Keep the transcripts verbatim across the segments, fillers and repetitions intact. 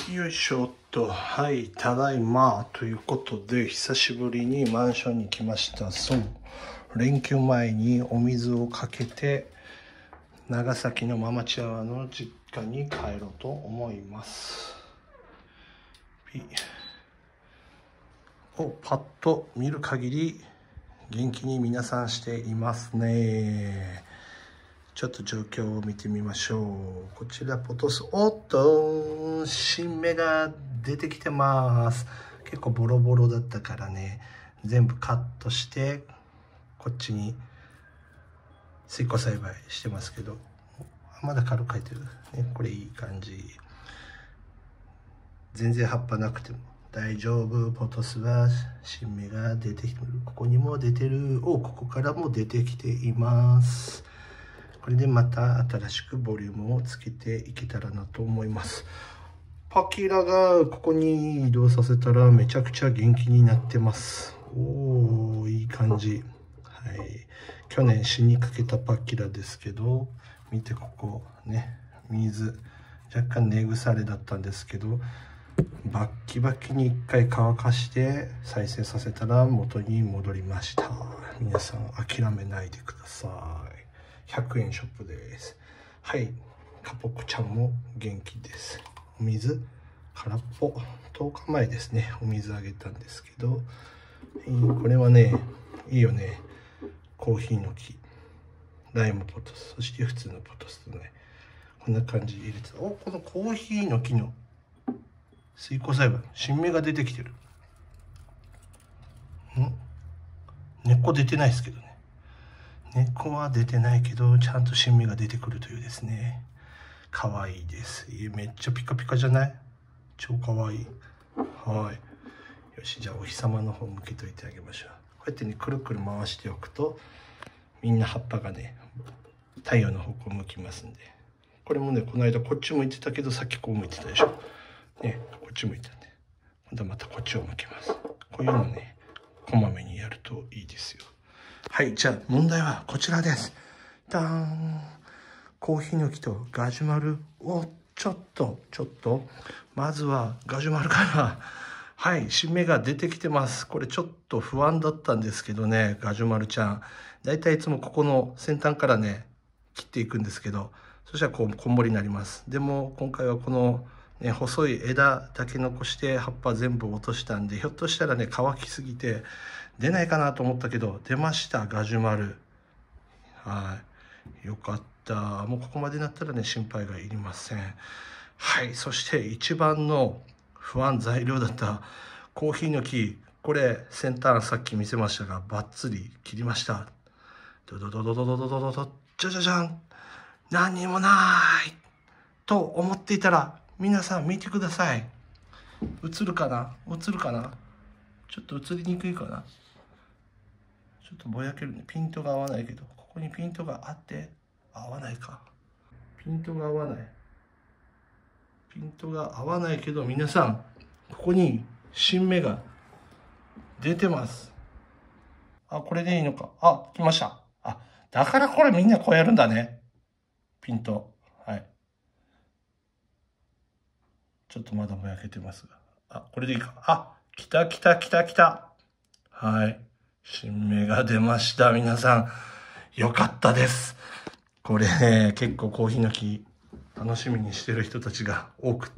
よいしょっと、はい、ただいまということで、久しぶりにマンションに来ました。そう、連休前にお水をかけて、長崎のママチワワの実家に帰ろうと思います。ピをパッと見る限り、元気に皆さんしていますね。ちょっと状況を見てみましょう。こちらポトス。おっと、新芽が出てきてます。結構ボロボロだったからね、全部カットして、こっちに水耕栽培してますけど、まだ軽く生えてる。ね、これいい感じ。全然葉っぱなくても大丈夫。ポトスは新芽が出てきてる。ここにも出てる。お、ここからも出てきています。これでまた新しくボリュームをつけていけたらなと思います。パキラがここに移動させたらめちゃくちゃ元気になってます。おー、いい感じ。はい。去年死にかけたパキラですけど、見てここね、水、若干根腐れだったんですけど、バッキバキに一回乾かして再生させたら元に戻りました。皆さん諦めないでください。ひゃくえんショップです。はい、カポコちゃんも元気です。お水空っぽ。とおかまえですね、お水あげたんですけど、これはね、いいよね。コーヒーの木、ライムポトス、そして普通のポトスとね、こんな感じで入れてた。お、このコーヒーの木の水耕栽培、新芽が出てきてる。ん根っこ出てないですけどね。根っこは出てないけど、ちゃんと新芽が出てくるというですね。かわいいです。めっちゃピカピカじゃない？超かわいい。はい。よし、じゃあお日様の方向けといてあげましょう。こうやってね、くるくる回しておくと、みんな葉っぱがね、太陽の方向向きますんで。これもね、この間こっち向いてたけど、さっきこう向いてたでしょ。ね、こっち向いたんで。今度はまたこっちを向けます。こういうのね、こまめにやるといいですよ。はい、じゃあ問題はこちらです。ダーン。コーヒーの木とガジュマルをちょっと、ちょっと、まずはガジュマルから、はい、新芽が出てきてます。これちょっと不安だったんですけどね、ガジュマルちゃん。だいたいいつもここの先端からね、切っていくんですけど、そしたらこう、こんもりになります。でも今回はこの、ね、細い枝だけ残して葉っぱ全部落としたんで、ひょっとしたらね、乾きすぎて出ないかなと思ったけど、出ました、ガジュマル。はい。よかった。もうここまでなったらね、心配がいりません。はい。そして一番の不安材料だったコーヒーの木。これ、先端さっき見せましたが、バッツリ切りました。ドドドドドドドドドド、じゃじゃじゃん。何にもないと思っていたら、皆さん見てください。映るかな？映るかな？ちょっと映りにくいかな？ちょっとぼやけるね。ピントが合わないけど、ここにピントがあって、合わないか。ピントが合わない。ピントが合わないけど、皆さん、ここに新芽が出てます。あ、これでいいのか。あ、来ました。あ、だからこれみんなこうやるんだね。ピント。はい。ちょっとまだぼやけてますが。あ、これでいいか。あ、来た来た来た来た。はい。新芽が出ました。皆さん、よかったです。これね、結構コーヒーの木、楽しみにしてる人たちが多くって、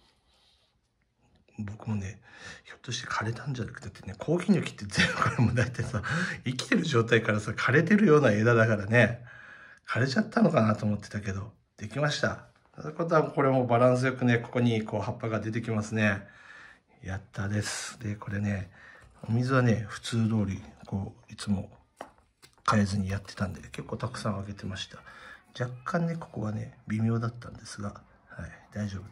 僕もね、ひょっとして枯れたんじゃなくて、だってね、コーヒーの木って全部これも大体さ、生きてる状態からさ、枯れてるような枝だからね、枯れちゃったのかなと思ってたけど、できました。ということは、これもバランスよくね、ここにこう葉っぱが出てきますね。やったです。で、これね、お水はね、普通通り、こう、いつも変えずにやってたんで、結構たくさんあげてました。若干ね、ここがね、微妙だったんですが、はい、大丈夫です。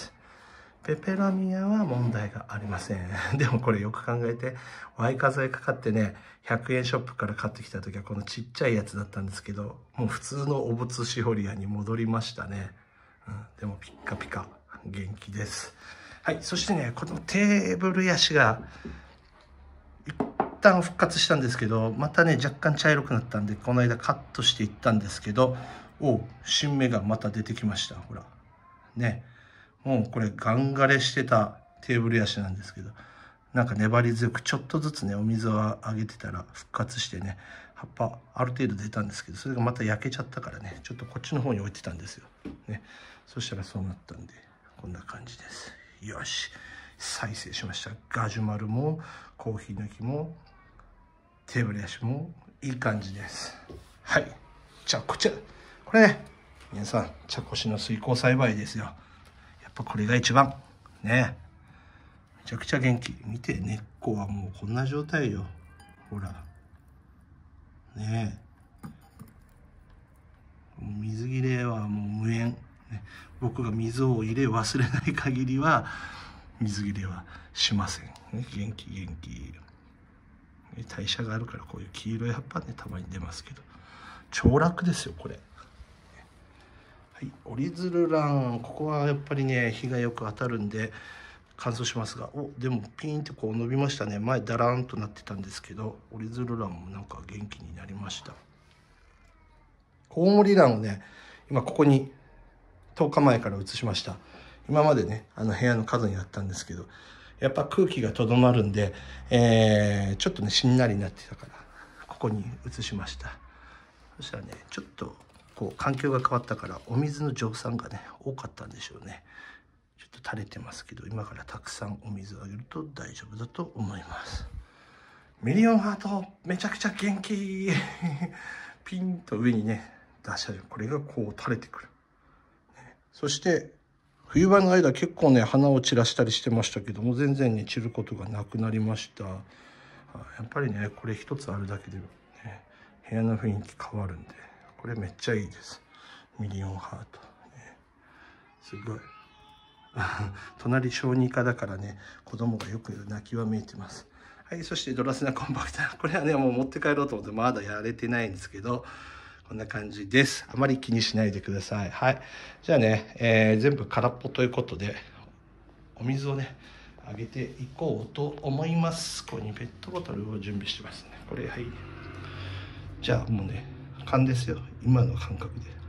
ペペロミアは問題がありません。でもこれよく考えて、ワイ数えかかってね、ひゃくえんショップから買ってきた時はこのちっちゃいやつだったんですけど、もう普通のお物シホリアに戻りましたね。うん、でもピッカピカ、元気です。はい、そしてね、このテーブルヤシが、一旦復活したんですけど、またね、若干茶色くなったんで、この間カットしていったんですけど、お、新芽がまた出てきました。ほら。ね。 もうこれガン枯れしてたテーブルヤシなんですけど、なんか粘り強くちょっとずつねお水をあげてたら復活してね、葉っぱある程度出たんですけど、それがまた焼けちゃったからね、ちょっとこっちの方に置いてたんですよ、ね、そしたらそうなったんでこんな感じです。よし、再生しました。ガジュマルもコーヒーの木もテーブルヤシもいい感じです。はい、じゃあこちらこれね、皆さん茶こしの水耕栽培ですよ。やっぱこれが一番ね。めちゃくちゃ元気。見て、根っこはもうこんな状態よ。ほらねえ、水切れはもう無縁、ね、僕が水を入れ忘れない限りは水切れはしません、ね、元気元気。代謝があるからこういう黄色い葉っぱねたまに出ますけど、超楽ですよこれ。はい、折り鶴蘭、ここはやっぱりね日がよく当たるんで乾燥しますが、おでもピーンってこう伸びましたね。前だらんとなってたんですけど、折り鶴蘭もなんか元気になりました。コウモリ蘭をね今ここにとおかまえから移しました。今までねあの部屋の角にあったんですけど、やっぱ空気がとどまるんで、えー、ちょっとねしんなりになってたからここに移しました。そしたらねちょっとこう環境が変わったからお水の蒸散がね多かったんでしょうね。ちょっと垂れてますけど、今からたくさんお水をあげると大丈夫だと思います。ミリオンハートめちゃくちゃ元気ピンと上にね出したらこれがこう垂れてくる。そして冬場の間結構ね花を散らしたりしてましたけども、全然ね散ることがなくなりました。やっぱりねこれ一つあるだけで、ね、部屋の雰囲気変わるんでこれめっちゃいいです。ミリオンハート、ね、すごい隣小児科だからね子供がよく泣きわめいてます。はい、そしてドラセナコンパクタ、これはねもう持って帰ろうと思ってまだやれてないんですけど、こんな感じです。あまり気にしないでください。はい。じゃあね、えー、全部空っぽということで、お水をね、あげていこうと思います。ここにペットボトルを準備してますね。これ、はい。じゃあもうね、勘ですよ。今の感覚で。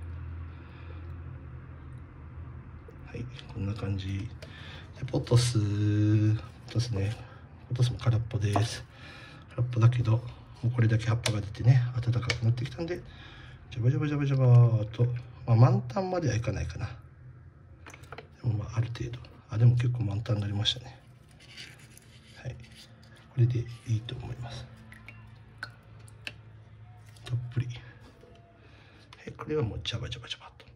はい、こんな感じ。でポトス、ポトスね。ポトスも空っぽです。空っぽだけど、もうこれだけ葉っぱが出てね、暖かくなってきたんで、ジャバジャバジャバジャバーと、まあ、満タンまではいかないかな。でもまあある程度、あでも結構満タンになりましたね。はい、これでいいと思います。たっぷり。はい、これはもうジャバジャバジャバと。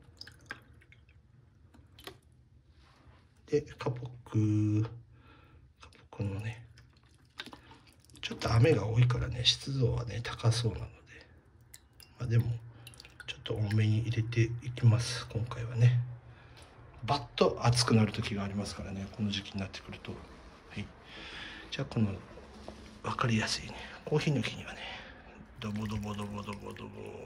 でカポック、カポックのね、ちょっと雨が多いからね湿度はね高そうなので、まあ、でもちょっと多めに入れていきます。今回はねバッと暑くなる時がありますからね、この時期になってくると。はい、じゃあこの分かりやすいねコーヒーの木にはねドボドボドボドボドボ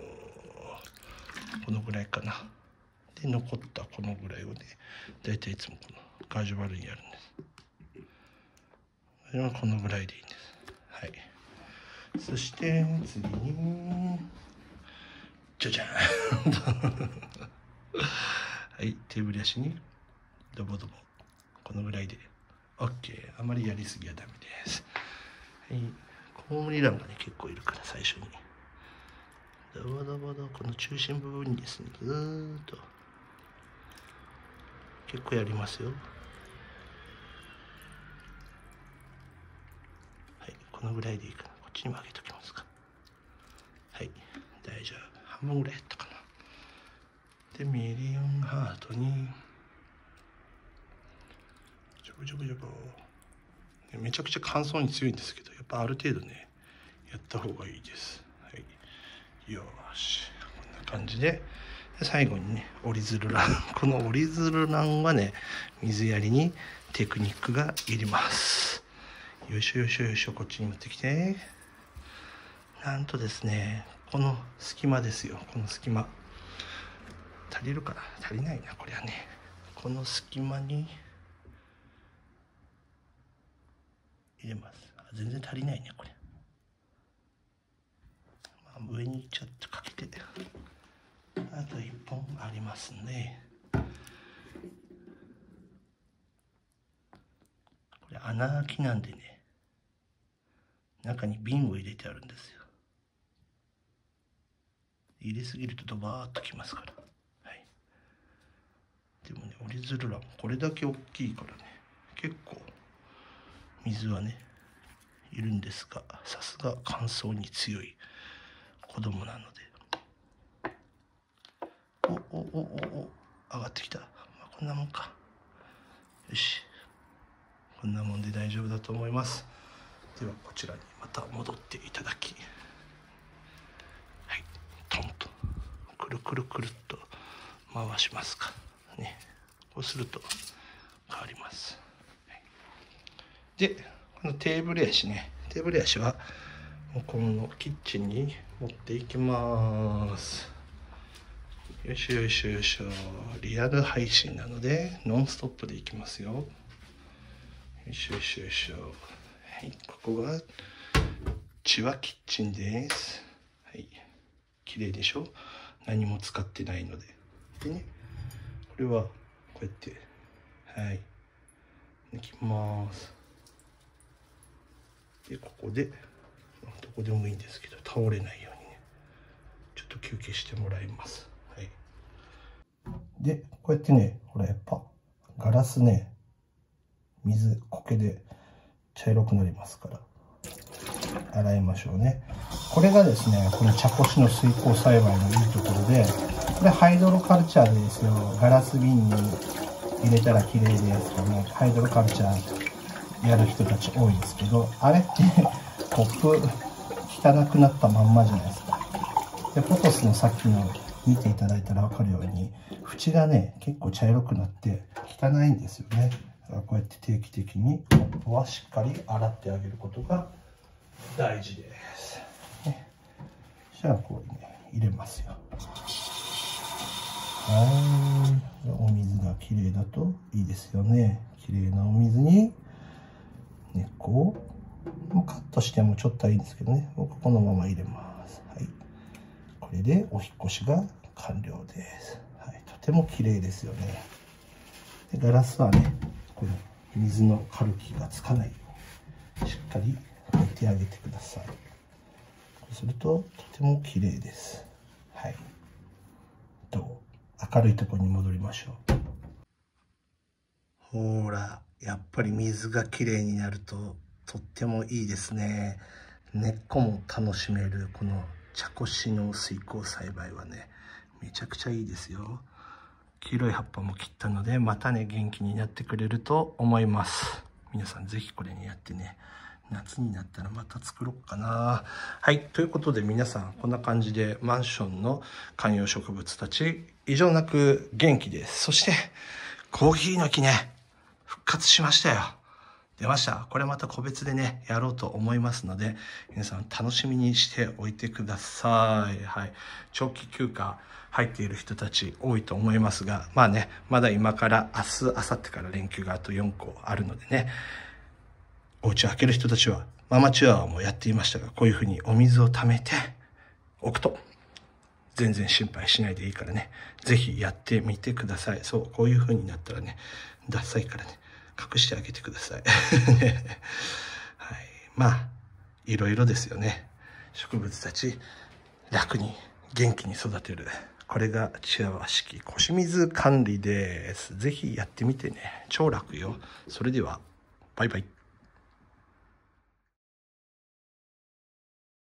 このぐらいかな。で残ったこのぐらいをねだいたいいつもこのガジュマルにやるんです。これはこのぐらいでいいんです。はい、そして次にじゃじゃーんはい、テーブル足にドボドボこのぐらいで OK。 あまりやりすぎはダメです。はい、コウモリランがね結構いるから最初にドボドボドこの中心部分にですねずーっと結構やりますよ。はい、このぐらいでいいかな。こっちにも上げときますか。はい、大丈夫。半分ぐらいやったかな。でミリオンハートにジョボジョボジョボ、めちゃくちゃ乾燥に強いんですけど、やっぱある程度ねやった方がいいです。はい、よしこんな感じで最後にね折り鶴蘭この折り鶴蘭はね水やりにテクニックがいります。よいしょよいしょよいしょ、こっちに持ってきて、なんとですねこの隙間ですよ。この隙間足りるかな、足りないなこれはね。この隙間に入れます。あ全然足りないねこれ、まあ、上にちょっとかけてあといっぽんありますね。 穴開きなんでね、中に瓶を入れてあるんですよ。入れすぎるとドバーっときますから。はい。でもね、折り鶴蘭これだけ大きいからね、結構水はねいるんですが、さすが乾燥に強い子供なので。おおおおお、上がってきた。まあ、こんなもんか。よし、こんなもんで大丈夫だと思います。ではこちらにまた戻っていただき、はい、トンとくるくるくるっと回しますかね。こうすると変わります。はい、でこのテーブル足ね、テーブル足はこのキッチンに持っていきます。よいしょよいしょよいしょ。リアル配信なのでノンストップでいきますよ。よいしょよいしょよいしょ。はい、ここがチワキッチンです。はい、綺麗でしょ。何も使ってないので。でね、これはこうやってはい抜きます。でここでどこでもいいんですけど倒れないようにね、ちょっと休憩してもらいます。はい、でこうやってね、ほらやっぱガラスね、水苔で茶色くなりますから洗いましょうね。これがですね、この茶こしの水耕栽培のいいところで、これハイドロカルチャーでですよ。ガラス瓶に入れたら綺麗ですとかね、ハイドロカルチャーやる人たち多いですけど、あれってコップ汚くなったまんまじゃないですか。でポトスのさっきの見ていただいたら分かるように、縁がね結構茶色くなって汚いんですよね。だからこうやって定期的にコップはしっかり洗ってあげることが大事です。ね、そしたらこうね入れますよ。はい、お水がきれいだといいですよね。きれいなお水に根っこをカットしてもちょっとはいいんですけどね、僕このまま入れます。はい、これでお引越しが完了です。はい、とてもきれいですよね。でガラスはね、この水のカルキがつかないようにしっかり拭いてあげてください。そうするととてもきれいです。はい、どう明るいところに戻りましょう。ほら、やっぱり水がきれいになるととってもいいですね。根っこも楽しめるこの茶こしの水耕栽培はね、めちゃくちゃいいですよ。黄色い葉っぱも切ったので、またね元気になってくれると思います。皆さんぜひこれにやってね、夏になったらまた作ろうかな。はい、ということで皆さんこんな感じでマンションの観葉植物たち異常なく元気です。そしてコーヒーの木ね、復活しましたよ。出ました。これまた個別でねやろうと思いますので、皆さん楽しみにしておいてください。はい、長期休暇入っている人たち多いと思いますが、まあね、まだ今から明日明後日から連休があとよんこあるのでね、お家を開ける人たちはママチュアワもやっていましたが、こういうふうにお水を溜めておくと全然心配しないでいいからね、ぜひやってみてください。そう、こういうふうになったらね、ダサいからね、隠してあげてください。はい、まあいろいろですよね。植物たち楽に元気に育てる、これがチワワ式腰水管理です。ぜひやってみてね、超楽よ。それではバイバイ。